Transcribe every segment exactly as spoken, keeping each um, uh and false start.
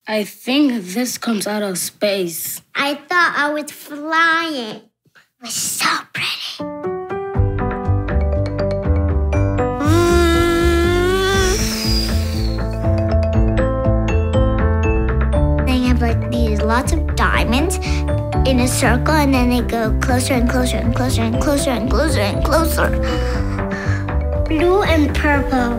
I think this comes out of space. I thought I was flying. It was so pretty. Mm. They have like these lots of diamonds in a circle, and then they go closer and closer and closer and closer and closer and closer. Blue and purple.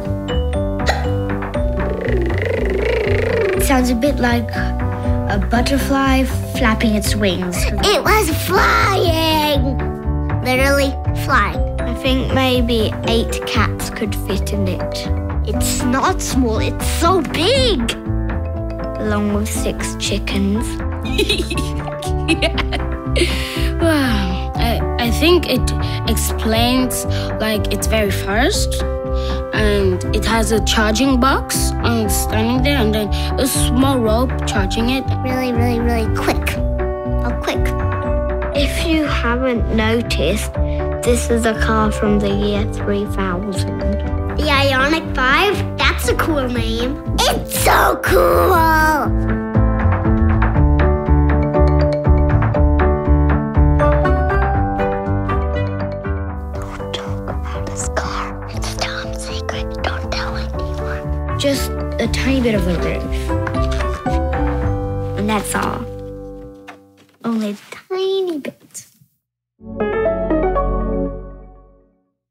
Sounds a bit like a butterfly flapping its wings. It was flying! Literally flying. I think maybe eight cats could fit in it. It's not small, it's so big! Along with six chickens. Yeah. Wow. I, I think it explains like it's very fast. And it has a charging box and standing there, and then a small rope charging it. Really, really, really quick. How quick? If you haven't noticed, this is a car from the year three thousand. The Ioniq five? That's a cool name. It's so cool! Just a tiny bit of the roof. And that's all. Only a tiny bit.